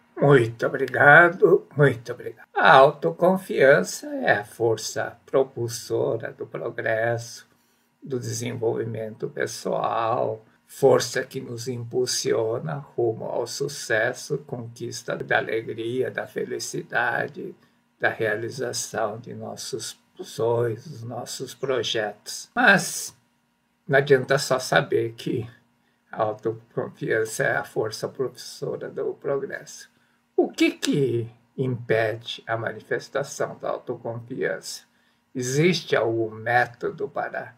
Muito obrigado, muito obrigado. A autoconfiança é a força propulsora do progresso, do desenvolvimento pessoal, força que nos impulsiona rumo ao sucesso, conquista da alegria, da felicidade, da realização de nossos sonhos, nossos projetos. Mas não adianta só saber que a autoconfiança é a força propulsora do progresso. O que impede a manifestação da autoconfiança? Existe algum método para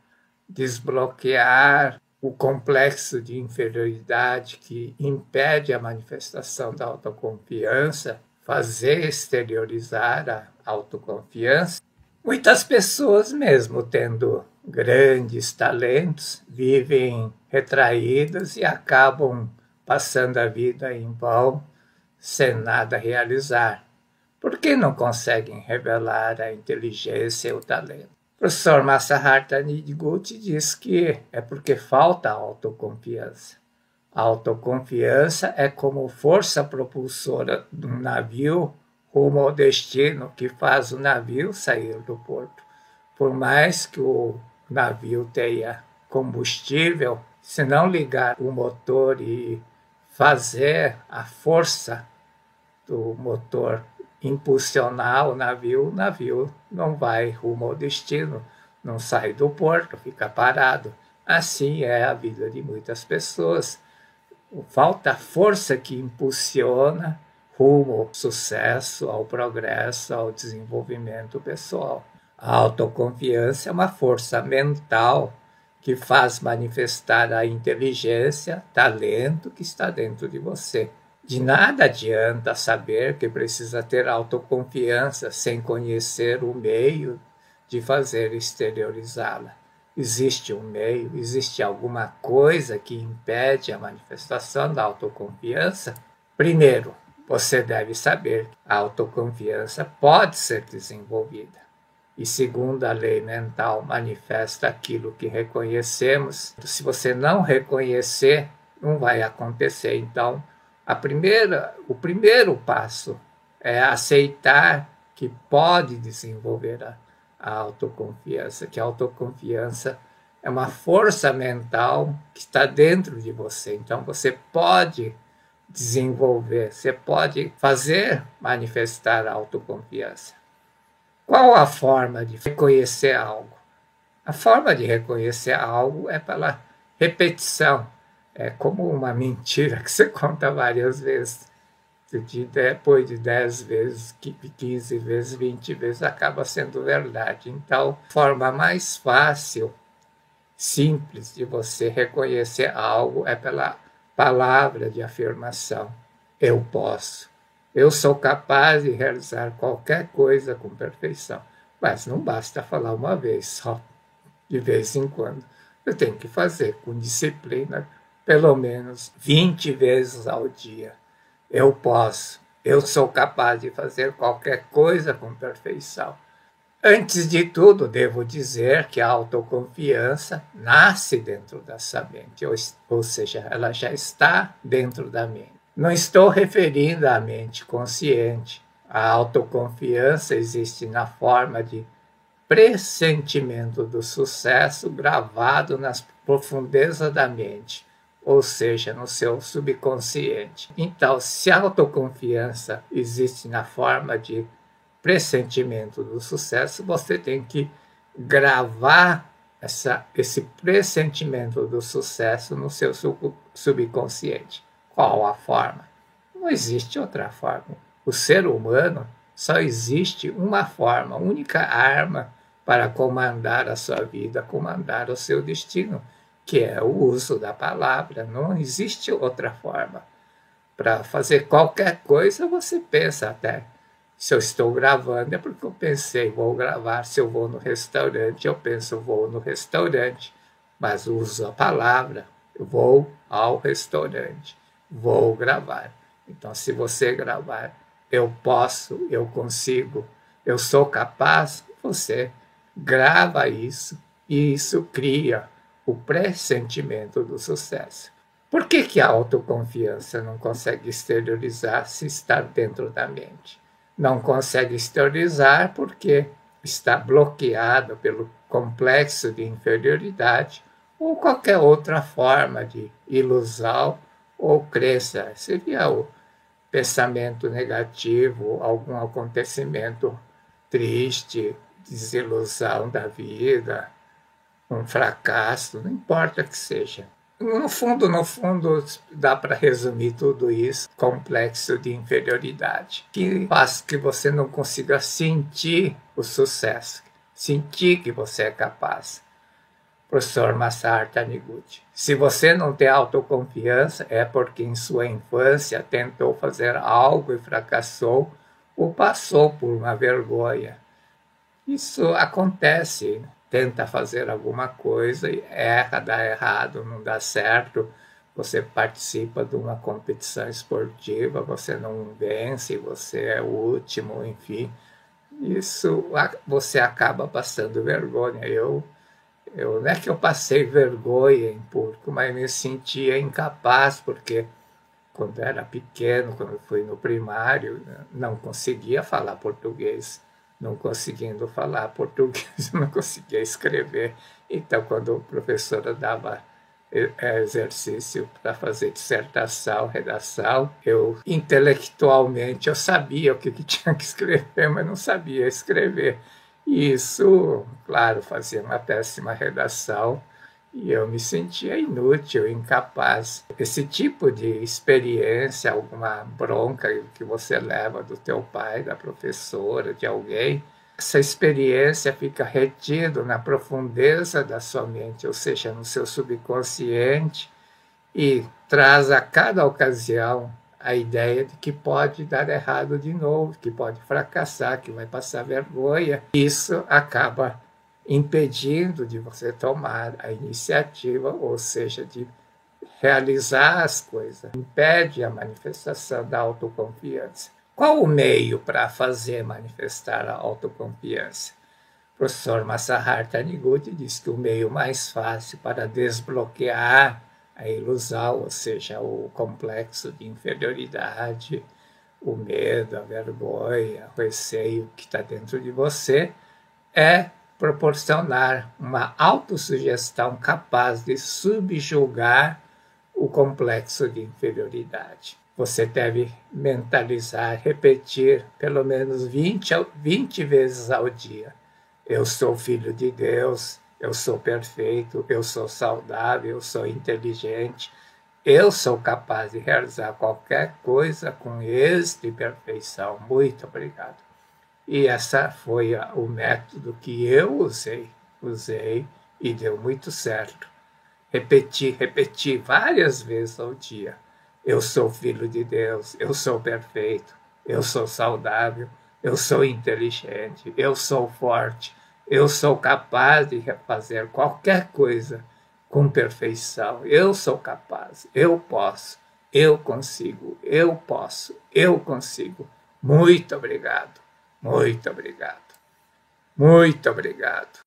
desbloquear o complexo de inferioridade que impede a manifestação da autoconfiança, fazer exteriorizar a autoconfiança? Muitas pessoas, mesmo tendo grandes talentos, vivem retraídas e acabam passando a vida em vão, sem nada realizar. Por que não conseguem revelar a inteligência e o talento? O professor Masaharu Taniguchi diz que é porque falta autoconfiança. A autoconfiança é como força propulsora de um navio rumo ao destino que faz o navio sair do porto. Por mais que o navio tenha combustível, se não ligar o motor e fazer a força do motor impulsionar o navio não vai rumo ao destino, não sai do porto, fica parado. Assim é a vida de muitas pessoas. Falta força que impulsiona rumo ao sucesso, ao progresso, ao desenvolvimento pessoal. A autoconfiança é uma força mental que faz manifestar a inteligência, talento que está dentro de você. De nada adianta saber que precisa ter autoconfiança sem conhecer o meio de fazer exteriorizá-la. Existe um meio, existe alguma coisa que impede a manifestação da autoconfiança? Primeiro, você deve saber que a autoconfiança pode ser desenvolvida. E segundo a lei mental, manifesta aquilo que reconhecemos. Se você não reconhecer, não vai acontecer. Então, o primeiro passo é aceitar que pode desenvolver a autoconfiança, que a autoconfiança é uma força mental que está dentro de você. Então, você pode desenvolver, você pode fazer manifestar a autoconfiança. Qual a forma de reconhecer algo? A forma de reconhecer algo é pela repetição. É como uma mentira que você conta várias vezes. Depois de 10 vezes, 15 vezes, 20 vezes, acaba sendo verdade. Então, a forma mais fácil, simples de você reconhecer algo é pela palavra de afirmação. Eu posso. Eu sou capaz de realizar qualquer coisa com perfeição. Mas não basta falar uma vez só, de vez em quando. Eu tenho que fazer com disciplina, pelo menos 20 vezes ao dia. Eu posso. Eu sou capaz de fazer qualquer coisa com perfeição. Antes de tudo, devo dizer que a autoconfiança nasce dentro dessa mente, ou seja, ela já está dentro da mente. Não estou referindo à mente consciente. A autoconfiança existe na forma de pressentimento do sucesso gravado nas profundezas da mente, ou seja, no seu subconsciente. Então, se a autoconfiança existe na forma de pressentimento do sucesso, você tem que gravar esse pressentimento do sucesso no seu subconsciente. Qual a forma? Não existe outra forma. O ser humano só existe uma forma, única arma para comandar a sua vida, comandar o seu destino, que é o uso da palavra. Não existe outra forma. Para fazer qualquer coisa, você pensa até. Se eu estou gravando, é porque eu pensei, vou gravar. Se eu vou no restaurante, eu penso, vou no restaurante. Mas uso a palavra, eu vou ao restaurante, vou gravar. Então, se você gravar, eu posso, eu consigo, eu sou capaz, você grava isso e isso cria o pressentimento do sucesso. Por que a autoconfiança não consegue exteriorizar se está dentro da mente? Não consegue exteriorizar porque está bloqueado pelo complexo de inferioridade ou qualquer outra forma de ilusão ou crença. Seria o pensamento negativo, algum acontecimento triste, desilusão da vida, um fracasso, não importa que seja. No fundo, dá para resumir tudo isso, complexo de inferioridade, que faz que você não consiga sentir o sucesso, sentir que você é capaz. Professor Masaharu Taniguchi, se você não tem autoconfiança, é porque em sua infância tentou fazer algo e fracassou ou passou por uma vergonha. Isso acontece, tenta fazer alguma coisa e erra, dá errado, não dá certo. Você participa de uma competição esportiva, você não vence, você é o último, enfim. Isso você acaba passando vergonha. Eu não é que eu passei vergonha em público, mas me sentia incapaz, porque quando era pequeno, quando fui no primário, não conseguia falar português. Não conseguindo falar português, não conseguia escrever. Então, quando a professora dava exercício para fazer dissertação, redação, eu intelectualmente eu sabia o que tinha que escrever, mas não sabia escrever. E isso, claro, fazia uma péssima redação e eu me sentia inútil, incapaz. Esse tipo de experiência, alguma bronca que você leva do teu pai, da professora, de alguém, essa experiência fica retida na profundeza da sua mente, ou seja, no seu subconsciente, e traz a cada ocasião a ideia de que pode dar errado de novo, que pode fracassar, que vai passar vergonha. Isso acaba impedindo de você tomar a iniciativa, ou seja, de realizar as coisas. Impede a manifestação da autoconfiança. Qual o meio para fazer manifestar a autoconfiança? O professor Masaharu Taniguchi diz que o meio mais fácil para desbloquear a ilusão, ou seja, o complexo de inferioridade, o medo, a vergonha, o receio que está dentro de você, é proporcionar uma autossugestão capaz de subjugar o complexo de inferioridade. Você deve mentalizar, repetir pelo menos 20 vezes ao dia. Eu sou filho de Deus, eu sou perfeito, eu sou saudável, eu sou inteligente, eu sou capaz de realizar qualquer coisa com êxito e perfeição. Muito obrigado. E esse foi o método que eu usei e deu muito certo. Repetir várias vezes ao dia. Eu sou filho de Deus, eu sou perfeito, eu sou saudável, eu sou inteligente, eu sou forte, eu sou capaz de fazer qualquer coisa com perfeição. Eu sou capaz, eu posso, eu consigo, eu posso, eu consigo. Muito obrigado, muito obrigado, muito obrigado.